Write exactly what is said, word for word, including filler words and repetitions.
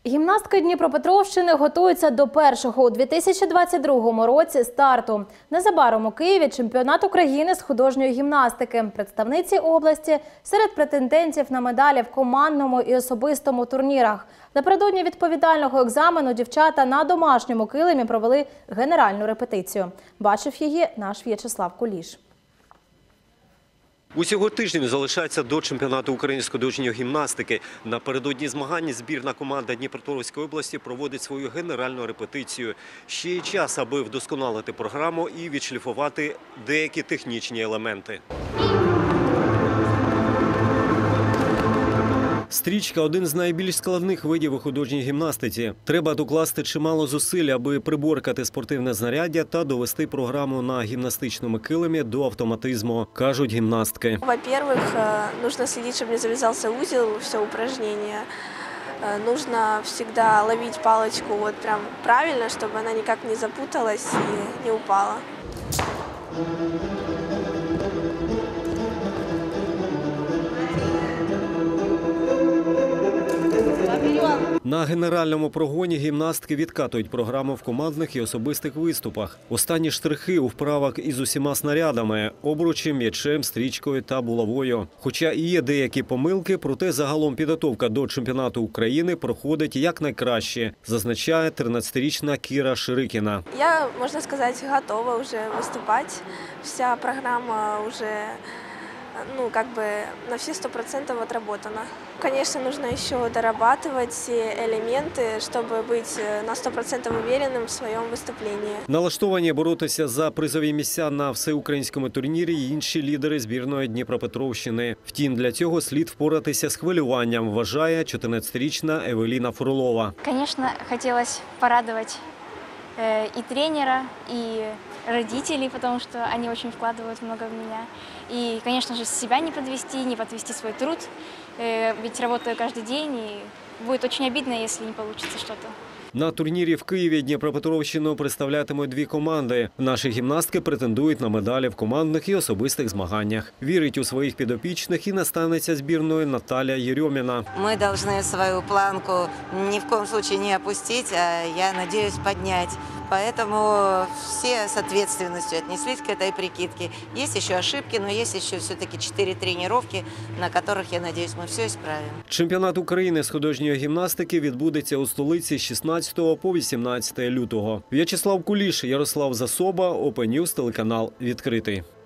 Гімнастки Дніпропетровщини готуються до першого у дві тисячі двадцять другому році старту. Незабаром у Києві чемпіонат України з художньої гімнастики. Представниці області серед претендентів на медалі в командному і особистому турнірах. Напередодні відповідального екзамену дівчата на домашньому килимі провели генеральну репетицію. Бачив її наш В'ячеслав Куліш. Усього тиждень залишається до чемпіонату України з художньої гімнастики. Напередодні змагань збірна команда Дніпропетровської області проводить свою генеральну репетицію. Ще є час, аби вдосконалити програму і відшліфувати деякі технічні елементи. Стрічка – один з найбільш складних видів у художній гімнастиці. Треба докласти чимало зусиль, аби приборкати спортивне знаряддя та довести програму на гімнастичному килимі до автоматизму, кажуть гімнастки. Во-первых, нужно следить, чтобы не завязался узел, все упражнение. Нужно всегда ловить палочку вот прям правильно, чтобы она никак не запуталась и не упала. На генеральному прогоні гімнастки відкатують програму в командних і особистих виступах. Останні штрихи у вправах із усіма снарядами – обручем, м'ячем, стрічкою та булавою. Хоча і є деякі помилки, проте загалом підготовка до чемпіонату України проходить якнайкраще, зазначає тринадцятирічна Кіра Ширикіна. Я, можна сказати, готова вже виступати. Вся програма вже ну, как бы на все сто процентов отработано. Конечно, нужно еще дорабатывать все элементы, чтобы быть на сто процентов уверенным в своем выступлении. Налаштовані боротися за призові місця на всеукраїнському турнірі й інші лідери збірної Дніпропетровщини. Втім, для цього слід впоратися з хвилюванням, вважає чотирнадцятирічна Евеліна Фролова. Конечно, хотелось порадовать и тренера, и родителей, потому что они очень вкладывают много в меня. И, конечно же, себя не подвести, не подвести свой труд, ведь работаю каждый день, и будет очень обидно, если не получится что-то. На турнірі в Києві Дніпропетровщину представлятимуть дві команди. Наші гімнастки претендують на медалі в командних і особистих змаганнях. Вірить у своїх підопічних і наставниця збірної Наталя Єрьоміна. Ми повинні свою планку ні в коем случае не опустить, а я надеюсь поднять. Поэтому все с ответственностью отнеслись к этой прикидке. Есть еще ошибки, но есть еще все-таки четыре тренировки, на которых, я надеюсь, мы все исправим. Чемпіонат України з художньої гімнастики відбудеться у столиці з шістнадцятого по вісімнадцяте лютого. В'ячеслав Куліш, Ярослав Засоба, Open News, телеканал «Відкритий».